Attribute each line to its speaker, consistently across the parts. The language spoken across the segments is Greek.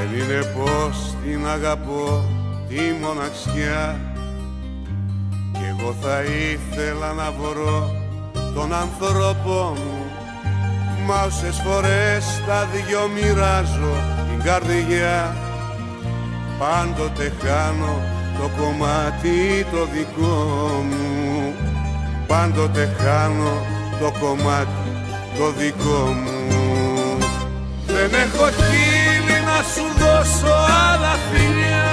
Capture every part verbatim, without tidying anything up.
Speaker 1: Δεν είναι πως την αγαπώ τη μοναξιά, κι εγώ θα ήθελα να βρω τον άνθρωπο μου, μα όσες φορές τα δυο μοιράζω την καρδιά, πάντοτε χάνω το κομμάτι το δικό μου, πάντοτε χάνω το κομμάτι το δικό μου. Δεν έχω χείλη να σου δώσω άλλα φιλιά,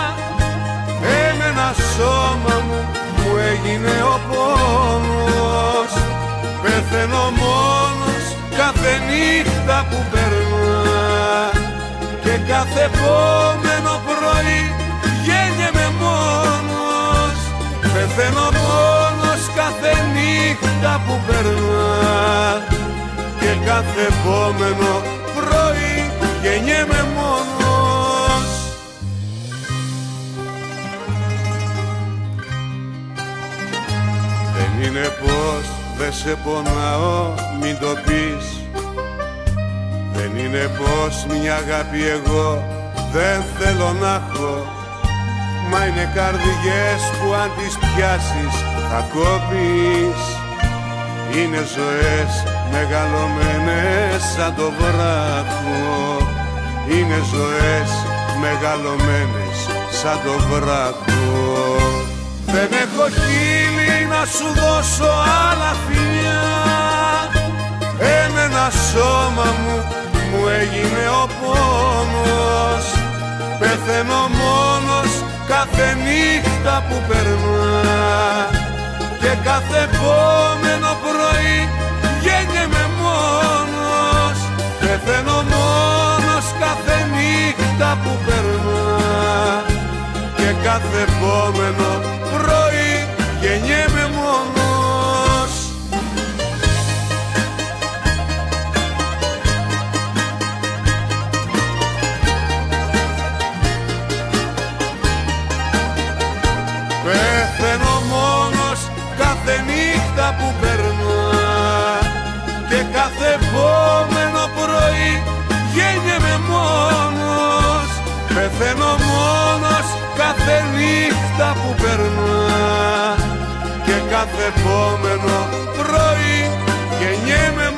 Speaker 1: εμένα σώμα μου μου έγινε ο πόνος, πεθαίνω μόνος κάθε νύχτα που περνά, και κάθε επόμενο πρωί γέννεμαι μόνος, πεθαίνω μόνος κάθε νύχτα που περνά, και κάθε επόμενο πρωί γεννιέμαι μόνος. Δεν είναι πως δεν σε πονάω, μην το πεις, δεν είναι πως μια αγάπη εγώ δεν θέλω να έχω, μα είναι καρδιές που αν τις πιάσεις θα κόβεις, είναι ζωές μεγαλωμένες σαν το βράχο, είναι ζωές μεγαλωμένες σαν το βράχο. Δεν έχω χείλη να σου δώσω άλλα φιλιά, εμένα σώμα μου μου έγινε ο πόνος, πεθαίνω μόνος κάθε νύχτα που περνά, και κάθε επόμενο πρωί γέννεμαι μόνος, πεθαίνω μόνος κάθε νύχτα που περνά, και κάθε επόμενο πρωί γεννιέμαι μόνος. Πεθαίνω μόνος κάθε νύχτα που περνά, και κάθε επόμενο πρωί γέννεμαι μόνος, πεθαίνω μόνος κάθε νύχτα που περνά, και κάθε επόμενο πρωί γεννιέμαι